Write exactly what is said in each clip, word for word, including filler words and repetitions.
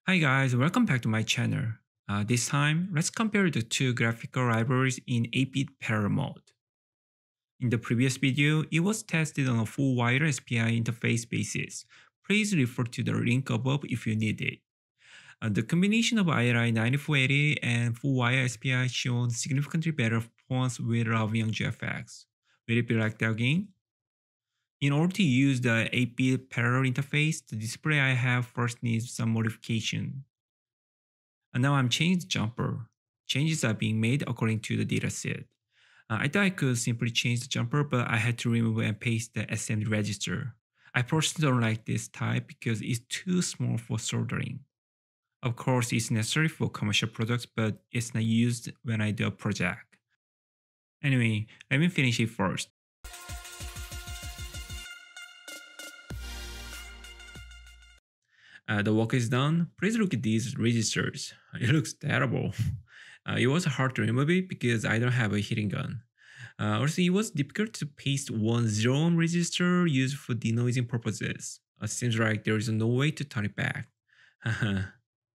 Hi guys, welcome back to my channel. Uh, this time, let's compare the two graphical libraries in eight bit parallel mode. In the previous video, it was tested on a full wire S P I interface basis. Please refer to the link above if you need it. Uh, the combination of I R I ninety-four eighty and full wire S P I shown significantly better performance with Ravian G F X. Will it be like that again? In order to use the eight bit parallel interface, the display I have first needs some modification. And now I'm changing the jumper. Changes are being made according to the dataset. Uh, I thought I could simply change the jumper, but I had to remove and paste the S M D register. I personally don't like this type because it's too small for soldering. Of course, it's necessary for commercial products, but it's not used when I do a project. Anyway, let me finish it first. Uh, the work is done. Please look at these registers. It looks terrible. Uh, it was hard to remove it because I don't have a heating gun. Uh, also, it was difficult to paste one zero ohm resistor used for denoising purposes. It seems like there is no way to turn it back. I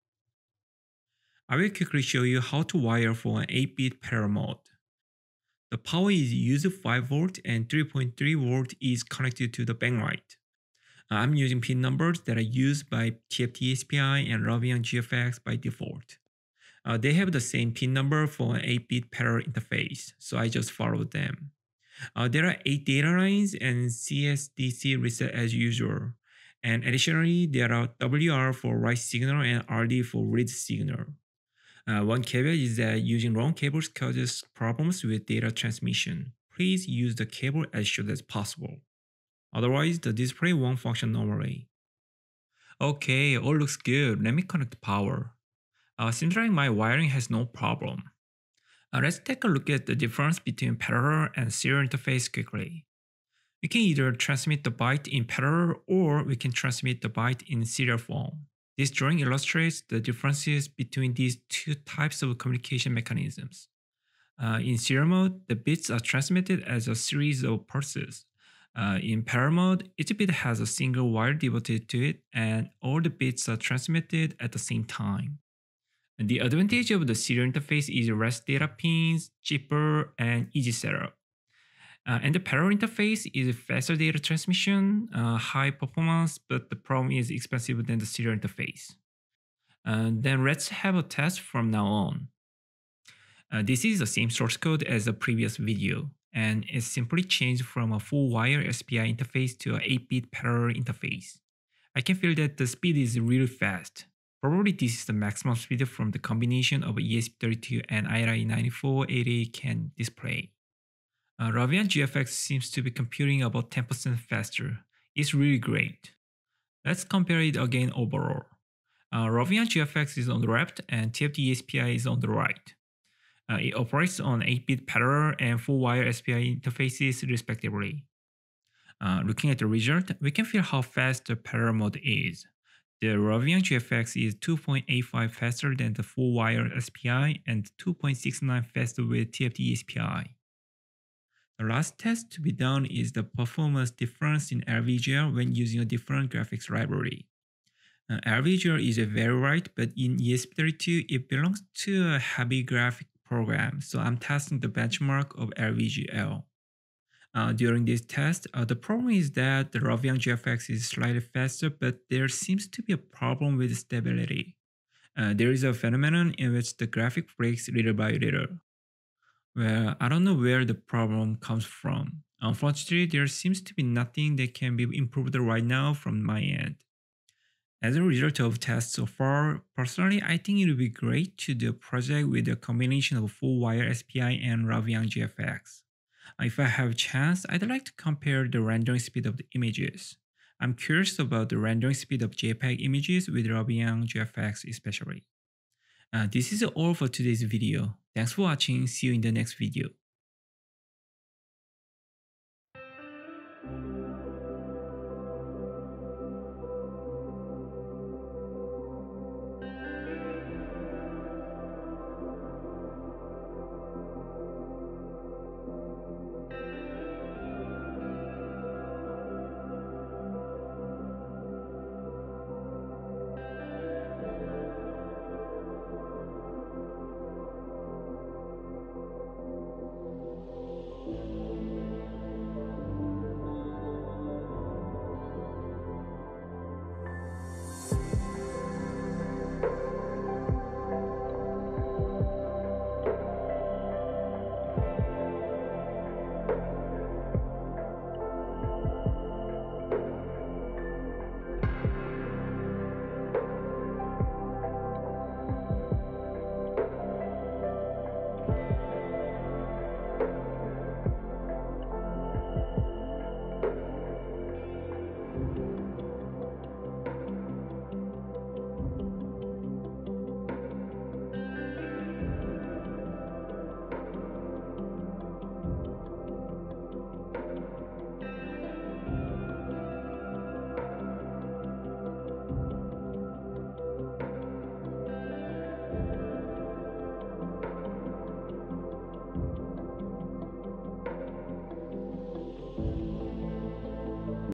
will quickly show you how to wire for an eight bit parallel mode. The power is used five volt and three point three volt is connected to the backlight. I'm using pin numbers that are used by T F T S P I and Ravian G F X by default. Uh, they have the same pin number for an eight bit parallel interface, so I just followed them. Uh, there are eight data lines and C S D C reset as usual. And additionally, there are W R for write signal and R D for read signal. Uh, one caveat is that using wrong cables causes problems with data transmission. Please use the cable as short as possible. Otherwise, the display won't function normally. Okay, all looks good. Let me connect the power. Uh, seems like my wiring has no problem. Uh, let's take a look at the difference between parallel and serial interface quickly. We can either transmit the byte in parallel or we can transmit the byte in serial form. This drawing illustrates the differences between these two types of communication mechanisms. Uh, in serial mode, the bits are transmitted as a series of pulses. Uh, in parallel mode, each bit has a single wire devoted to it and all the bits are transmitted at the same time. And the advantage of the serial interface is less data pins, cheaper, and easy setup. Uh, and the parallel interface is faster data transmission, uh, high performance, but the problem is expensive than the serial interface. Uh, then let's have a test from now on. Uh, this is the same source code as the previous video, and it simply changed from a full wire S P I interface to an eight bit parallel interface. I can feel that the speed is really fast. Probably this is the maximum speed from the combination of E S P thirty-two and I R I ninety-four eighty can display. Uh, Ravian G F X seems to be computing about ten percent faster. It's really great. Let's compare it again overall. Uh, Ravian G F X is on the left and T F T E S P I is on the right. Uh, it operates on eight bit parallel and full wire S P I interfaces respectively. Uh, looking at the result, we can feel how fast the parallel mode is. The Ravian G F X is two point eight five faster than the full wire S P I and two point six nine faster with T F T E S P I. The last test to be done is the performance difference in L V G R when using a different graphics library. Uh, L V G R is a very light, but in E S P thirty-two it belongs to a heavy graphic program, so I'm testing the benchmark of L V G L. Uh, during this test, uh, the problem is that the Ravian G F X is slightly faster, but there seems to be a problem with stability. Uh, there is a phenomenon in which the graphic breaks little by little. Well, I don't know where the problem comes from. Unfortunately, there seems to be nothing that can be improved right now from my end. As a result of tests so far, personally I think it would be great to do a project with a combination of full wire S P I and Ravian G F X. If I have a chance, I'd like to compare the rendering speed of the images. I'm curious about the rendering speed of JPEG images with Ravian G F X especially. Uh, this is all for today's video. Thanks for watching, see you in the next video.